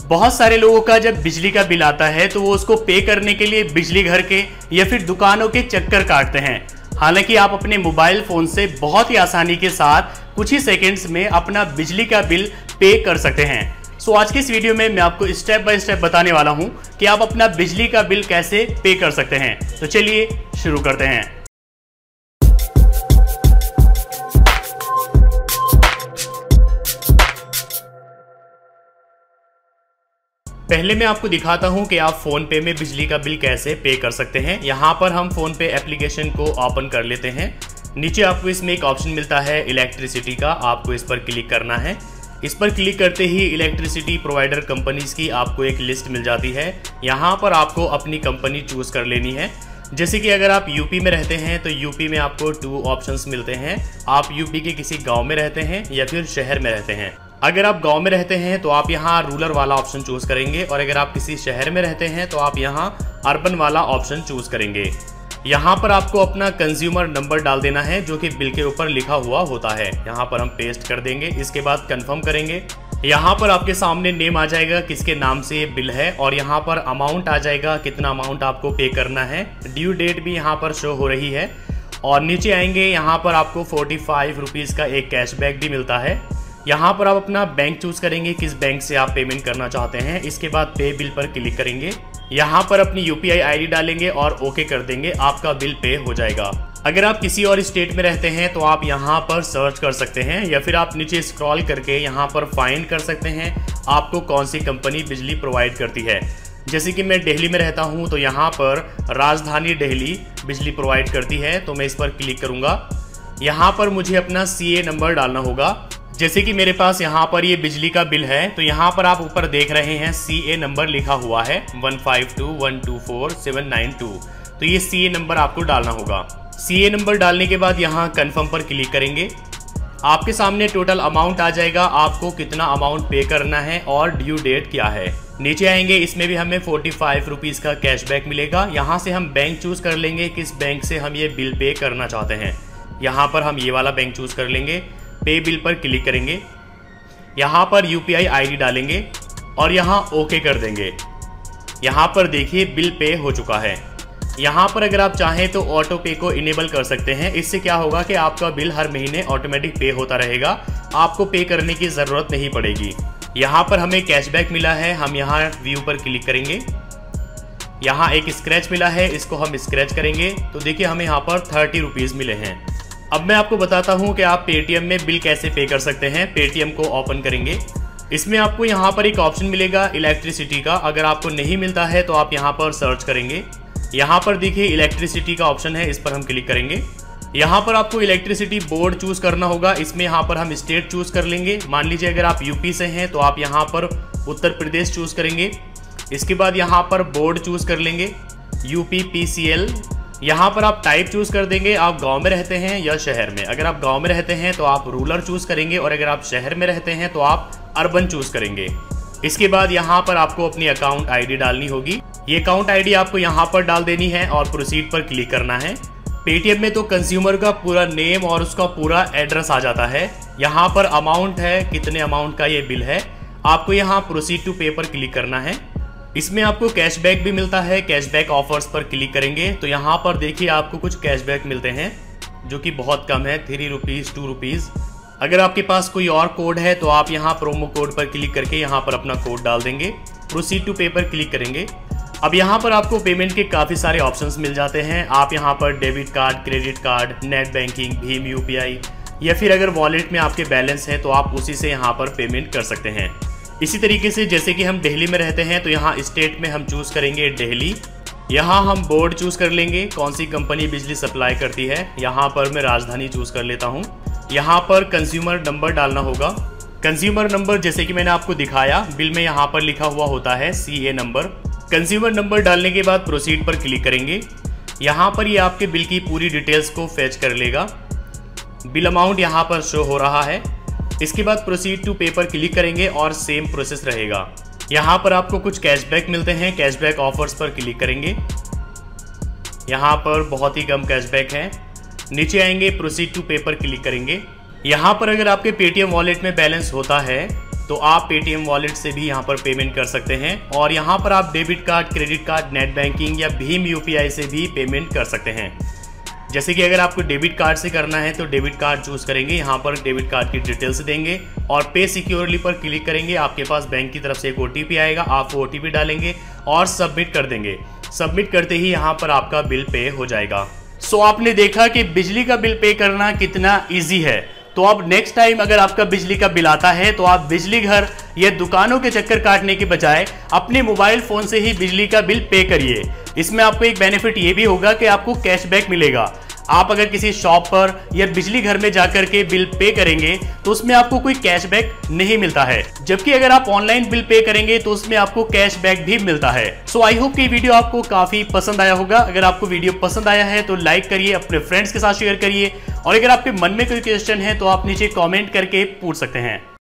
बहुत सारे लोगों का जब बिजली का बिल आता है तो वो उसको पे करने के लिए बिजली घर के या फिर दुकानों के चक्कर काटते हैं। हालांकि आप अपने मोबाइल फोन से बहुत ही आसानी के साथ कुछ ही सेकंड्स में अपना बिजली का बिल पे कर सकते हैं। सो आज के इस वीडियो में मैं आपको स्टेप बाय स्टेप बताने वाला हूं कि आप अपना बिजली का बिल कैसे पे कर सकते हैं। तो चलिए शुरू करते हैं। पहले मैं आपको दिखाता हूं कि आप फोन पे में बिजली का बिल कैसे पे कर सकते हैं। यहां पर हम फोन पे एप्लीकेशन को ओपन कर लेते हैं। नीचे आपको इसमें एक ऑप्शन मिलता है इलेक्ट्रिसिटी का, आपको इस पर क्लिक करना है। इस पर क्लिक करते ही इलेक्ट्रिसिटी प्रोवाइडर कंपनीज की आपको एक लिस्ट मिल जाती है। यहाँ पर आपको अपनी कंपनी चूज कर लेनी है। जैसे कि अगर आप यूपी में रहते हैं तो यूपी में आपको 2 ऑप्शंस मिलते हैं। आप यूपी के किसी गांव में रहते हैं या फिर शहर में रहते हैं। अगर आप गांव में रहते हैं तो आप यहाँ रूरल वाला ऑप्शन चूज करेंगे, और अगर आप किसी शहर में रहते हैं तो आप यहाँ अर्बन वाला ऑप्शन चूज करेंगे। यहाँ पर आपको अपना कंज्यूमर नंबर डाल देना है जो कि बिल के ऊपर लिखा हुआ होता है। यहाँ पर हम पेस्ट कर देंगे। इसके बाद कंफर्म करेंगे। यहाँ पर आपके सामने नेम आ जाएगा किसके नाम से ये बिल है, और यहाँ पर अमाउंट आ जाएगा कितना अमाउंट आपको पे करना है। ड्यू डेट भी यहाँ पर शो हो रही है। और नीचे आएंगे, यहाँ पर आपको 45 रुपीज़ का एक कैशबैक भी मिलता है। यहाँ पर आप अपना बैंक चूज करेंगे, किस बैंक से आप पेमेंट करना चाहते हैं। इसके बाद पे बिल पर क्लिक करेंगे। यहाँ पर अपनी यूपीआई आईडी डालेंगे और ओके कर देंगे। आपका बिल पे हो जाएगा। अगर आप किसी और स्टेट में रहते हैं तो आप यहाँ पर सर्च कर सकते हैं, या फिर आप नीचे स्क्रॉल करके यहाँ पर फाइंड कर सकते हैं आपको कौन सी कंपनी बिजली प्रोवाइड करती है। जैसे कि मैं दिल्ली में रहता हूँ तो यहाँ पर राजधानी दिल्ली बिजली प्रोवाइड करती है, तो मैं इस पर क्लिक करूँगा। यहाँ पर मुझे अपना CA नंबर डालना होगा। जैसे कि मेरे पास यहाँ पर ये बिजली का बिल है, तो यहाँ पर आप ऊपर देख रहे हैं CA नंबर लिखा हुआ है 152124 तो ये CA नंबर आपको डालना होगा। CA नंबर डालने के बाद यहाँ कन्फर्म पर क्लिक करेंगे। आपके सामने टोटल अमाउंट आ जाएगा, आपको कितना अमाउंट पे करना है और ड्यू डेट क्या है। नीचे आएंगे, इसमें भी हमें 45 रुपीज़ का कैशबैक मिलेगा। यहाँ से हम बैंक चूज कर लेंगे किस बैंक से हम ये बिल पे करना चाहते हैं। यहाँ पर हम ये वाला बैंक चूज कर लेंगे। पे बिल पर क्लिक करेंगे। यहाँ पर यूपीआई आईडी डालेंगे और यहाँ ओके कर देंगे। यहाँ पर देखिए बिल पे हो चुका है। यहाँ पर अगर आप चाहें तो ऑटो पे को इनेबल कर सकते हैं। इससे क्या होगा कि आपका बिल हर महीने ऑटोमेटिक पे होता रहेगा, आपको पे करने की ज़रूरत नहीं पड़ेगी। यहाँ पर हमें कैशबैक मिला है, हम यहाँ व्यू पर क्लिक करेंगे। यहाँ एक स्क्रैच मिला है, इसको हम स्क्रैच करेंगे तो देखिए हमें यहाँ पर 30 रुपीज़ मिले हैं। अब मैं आपको बताता हूं कि आप पेटीएम में बिल कैसे पे कर सकते हैं। पेटीएम को ओपन करेंगे। इसमें आपको यहां पर एक ऑप्शन मिलेगा इलेक्ट्रिसिटी का। अगर आपको नहीं मिलता है तो आप यहां पर सर्च करेंगे। यहां पर देखिए इलेक्ट्रिसिटी का ऑप्शन है, इस पर हम क्लिक करेंगे। यहां पर आपको इलेक्ट्रिसिटी बोर्ड चूज करना होगा। इसमें यहां पर हम स्टेट चूज कर लेंगे। मान लीजिए अगर आप यूपी से हैं तो आप यहां पर उत्तर प्रदेश चूज करेंगे। इसके बाद यहाँ पर बोर्ड चूज कर लेंगे UPPCL। यहाँ पर आप टाइप चूज कर देंगे, आप गांव में रहते हैं या शहर में। अगर आप गांव में रहते हैं तो आप रूरल चूज करेंगे, और अगर आप शहर में रहते हैं तो आप अर्बन चूज करेंगे। इसके बाद यहाँ पर आपको अपनी अकाउंट आईडी डालनी होगी। ये अकाउंट आईडी आपको यहाँ पर डाल देनी है और प्रोसीड पर क्लिक करना है। पेटीएम में तो कंज्यूमर का पूरा नेम और उसका पूरा एड्रेस आ जाता है। यहाँ पर अमाउंट है, कितने अमाउंट का ये बिल है। आपको यहाँ प्रोसीड टू पे पर क्लिक करना है। इसमें आपको कैशबैक भी मिलता है। कैशबैक ऑफर्स पर क्लिक करेंगे तो यहाँ पर देखिए आपको कुछ कैशबैक मिलते हैं जो कि बहुत कम है, 3 रुपीज़ 2 रुपीज़। अगर आपके पास कोई और कोड है तो आप यहाँ प्रोमो कोड पर क्लिक करके यहाँ पर अपना कोड डाल देंगे। प्रोसीड टू पे पर क्लिक करेंगे। अब यहाँ पर आपको पेमेंट के काफ़ी सारे ऑप्शंस मिल जाते हैं। आप यहाँ पर debit card, credit card, net banking, भीम UPI, या फिर अगर वॉलेट में आपके बैलेंस है तो आप उसी से यहाँ पर पेमेंट कर सकते हैं। इसी तरीके से जैसे कि हम दिल्ली में रहते हैं तो यहाँ स्टेट में हम चूज करेंगे दिल्ली। यहाँ हम बोर्ड चूज कर लेंगे कौन सी कंपनी बिजली सप्लाई करती है। यहाँ पर मैं राजधानी चूज कर लेता हूँ। यहाँ पर कंज्यूमर नंबर डालना होगा। कंज्यूमर नंबर जैसे कि मैंने आपको दिखाया बिल में यहाँ पर लिखा हुआ होता है CA नंबर। कंज्यूमर नंबर डालने के बाद प्रोसीड पर क्लिक करेंगे। यहाँ पर ये आपके बिल की पूरी डिटेल्स को फेच कर लेगा। बिल अमाउंट यहाँ पर शो हो रहा है। इसके बाद प्रोसीड टू पे पर क्लिक करेंगे और सेम प्रोसेस रहेगा। यहाँ पर आपको कुछ कैशबैक मिलते हैं। कैशबैक ऑफर्स पर क्लिक करेंगे। यहाँ पर बहुत ही कम कैशबैक है। नीचे आएंगे, प्रोसीड टू पे पर क्लिक करेंगे। यहाँ पर अगर आपके पेटीएम वॉलेट में बैलेंस होता है तो आप पेटीएम वॉलेट से भी यहाँ पर पेमेंट कर सकते हैं। और यहाँ पर आप debit card, credit card, net banking या भीम यूपीआई से भी पेमेंट कर सकते हैं। जैसे कि अगर आपको डेबिट कार्ड से करना है तो डेबिट कार्ड चूज करेंगे, यहाँ पर डेबिट कार्ड की डिटेल्स देंगे और पे सिक्योरली पर क्लिक करेंगे। आपके पास बैंक की तरफ से एक ओटीपी आएगा, आप वो ओटीपी डालेंगे और सबमिट कर देंगे। सबमिट करते ही यहाँ पर आपका बिल पे हो जाएगा। सो आपने देखा कि बिजली का बिल पे करना कितना ईजी है। तो अब नेक्स्ट टाइम अगर आपका बिजली का बिल आता है तो आप बिजली घर या दुकानों के चक्कर काटने के बजाय अपने मोबाइल फोन से ही बिजली का बिल पे करिए। इसमें आपको एक बेनिफिट ये भी होगा कि आपको कैशबैक मिलेगा। आप अगर किसी शॉप पर या बिजली घर में जाकर के बिल पे करेंगे तो उसमें आपको कोई कैशबैक नहीं मिलता है, जबकि अगर आप ऑनलाइन बिल पे करेंगे तो उसमें आपको कैशबैक भी मिलता है। सो आई होप कि वीडियो आपको काफी पसंद आया होगा। अगर आपको वीडियो पसंद आया है तो लाइक करिए, अपने फ्रेंड्स के साथ शेयर करिए और अगर आपके मन में कोई क्वेश्चन है तो आप नीचे कॉमेंट करके पूछ सकते हैं।